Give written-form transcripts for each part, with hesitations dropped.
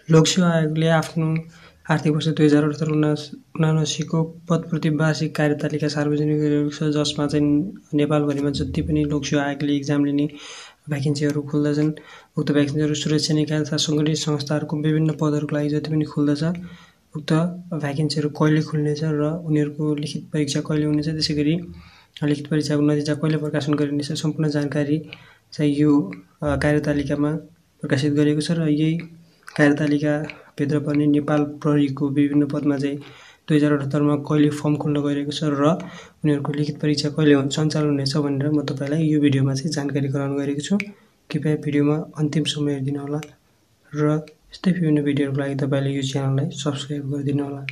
लोकसेवा आयोगले आफ्नो आर्थिक वर्ष 2078-79 को पदप्रति वार्षिक कार्यतालिका सार्वजनिक गरेको छ, जसमा चाहिँ नेपालभरिमा जति पनि लोकसेवा आयोगले इक्जाम लिने भ्याकेन्सीहरू खुल्दछन्। उक्त भ्याकेन्सीहरू सुरक्षा निकाय तथा सङ्गठित संस्थाहरूको विभिन्न पदहरूको लागि जति पनि खुल्दछ, उक्त भ्याकेन्सीहरू कहिले खुल्नेछ र उनीहरूको लिखित परीक्षा कहिले हुनेछ, त्यसै गरी लिखित परीक्षाको नतिजा कहिले प्रकाशन गरिनेछ, सम्पूर्ण जानकारी चाहिँ यो कार्यतालिकामा प्रकाशित गरिएको छ। र यही कार्यतालिकाभित्र पर्ने नेपाल प्रहरीको विभिन्न पदमा चाहिँ 2078 मा कहिले फर्म खुल्न गइरहेको छ र उनीहरूको लिखित परीक्षा कहिले सञ्चालन हुनेछ भनेर म तपाईलाई यो भिडियोमा चाहिँ जानकारी गराउन गइरहेको छु। कृपया भिडियोमा अन्तिम समय हेरिदिनु होला र यस्तै विभिन्न भिडियोहरूको लागि तपाईले यो च्यानललाई सब्स्क्राइब गरिदिनु होला।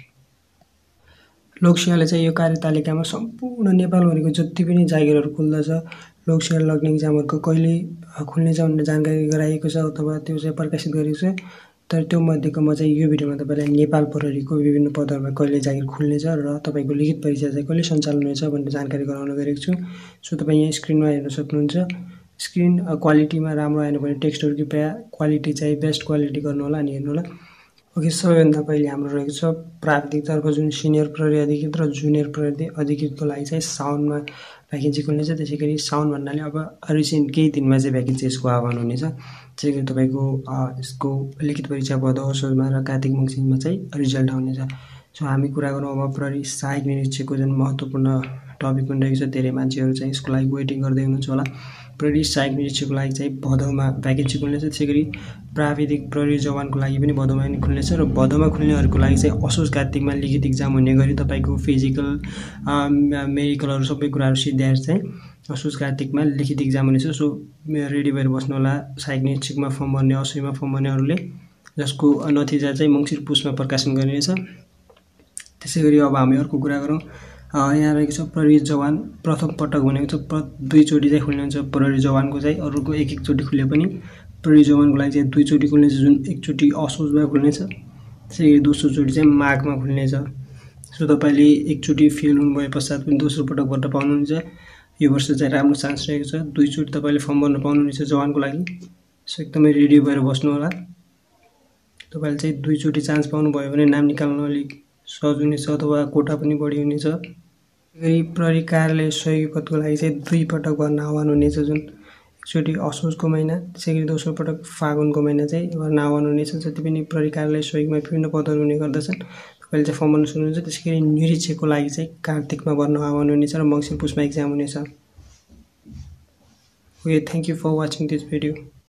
लोकसेवाले चाहिँ यो कार्यतालिकामा सम्पूर्ण नेपालभरिको जति पनि जागिरहरू खुल्दछ, लोकसेवा लाग्ने इक्जामहरूको कहिले खुल्नेछ भन्ने जानकारी गराइएको छ अथवा त्यो चाहिँ प्रकाशित गरिएको छ। तर त्यो मध्येको म चाहिँ यो भिडियोमा तपाईलाई नेपाल प्रहरीको विभिन्न पदहरूमा कहिले जागिर खुल्नेछ र तपाईको लिखित परीक्षा चाहिँ कहिले सञ्चालन हुनेछ भन्ने जानकारी गराउन गइरहेको छु। सो तपाई यहाँ स्क्रिनमा हेर्न सक्नुहुन्छ। स्क्रिन क्वालिटीमा राम्रो आएन भने टेक्स्टहरु कृपया क्वालिटी चाहिँ बेस्ट क्वालिटी गर्नु होला अनि हेर्नु होला। ओके, सबैभन्दा पहिले हाम्रो रहेको छ प्राविधिक तर्फ जुन सिनियर प्रहरी अधिकृत र जुनियर प्रहरी अधिकृतको लागि चाहिँ साउनमा भ्याकेन्सी खुल्नेछ। त्यसैगरी साउन भन्नाले अब रिसेन्ट केही दिनमा चाहिँ भ्याकेन्सी यसको आह्वान हुनेछ। त्यसैगरी तपाईको यसको लिखित परीक्षा भदौ असोजमा र कार्तिक मङ्सिरमा चाहिँ रिजल्ट आउनेछ। सो हामी कुरा गरौँ अब प्रहरी सहायक निरीक्षकको जुन महत्त्वपूर्ण टपिक पनि रहेको छ। धेरै मान्छेहरू चाहिँ यसको लागि वेटिङ गर्दै हुनुहुन्छ होला। प्रहरी सहायक निरीक्षकको लागि चाहिँ भदौमा भ्याकेन्सी खुल्नेछ। त्यसैगरी प्राविधिक प्रहरी जवानको लागि पनि भदौमा नै खुल्नेछ र भदौमा खुल्नेहरूको लागि चाहिँ असोज कार्तिकमा लिखित इक्जाम हुने गरी तपाईको फिजिकल मेडिकलहरू सबै कुराहरू सिद्ध्याएर चाहिँ असोज कार्तिकमा लिखित इक्जाम हुनेछ। सो रेडी भएर बस्नु होला सहायक निरीक्षकमा फर्म भर्ने, असोजमा फर्म भर्नेहरूले, जसको नतिजा चाहिँ मङ्सिर पुसमा प्रकाशन गरिनेछ। त्यसैगरी अब हामी अर्को कुरा गरौँ। यहाँ रहेको छ प्रहरी जवान प्रथम पटक भनेको छ दुईचोटि चाहिँ खुल्ने हुन्छ। प्रहरी जवानको चाहिँ अरूको एक चोटि खुले पनि प्रहरी जवानको लागि चाहिँ दुईचोटि खुल्नेछ, जुन एकचोटि असोजमा खुल्नेछ, त्यसैगरी दोस्रो चोटि चाहिँ माघमा खुल्नेछ। सो तपाईले एकचोटि फेल हुनु भए पश्चात पनि दोस्रो पटक भर्न पाउनुहुन्छ। यो वर्ष चाहिँ राम्रो चान्स रहेको छ, दुईचोटि तपाईले फर्म भर्न पाउनुहुनेछ जवानको लागि। सो एकदमै रेडी भएर बस्नु होला। तपाईले चाहिँ दुईचोटि चान्स पाउनु भयो भने नाम निकाल्न अलिक सहज हुनेछ अथवा कोटा पनि बढी हुनेछ। त्यसैगरी प्रहरी कार्यालय सहयोगी पदको लागि चाहिँ दुई पटक भर्न आह्वान हुनेछ, जुन एकचोटि असोजको महिना, त्यसैगरी दोस्रो पटक फागुनको महिना चाहिँ भर्न आह्वान हुनेछ। जति पनि प्रहरी कार्यालय सहयोगमा विभिन्न पदहरू हुने गर्दछन्, तपाईले चाहिँ फर्म भर्न सक्नुहुन्छ। त्यसैगरी निरीक्षकको लागि चाहिँ कार्तिकमा भर्न आह्वान हुनेछ र मङ्सिर पुसमा इक्जाम हुनेछ। Okay, thank you for watching this video.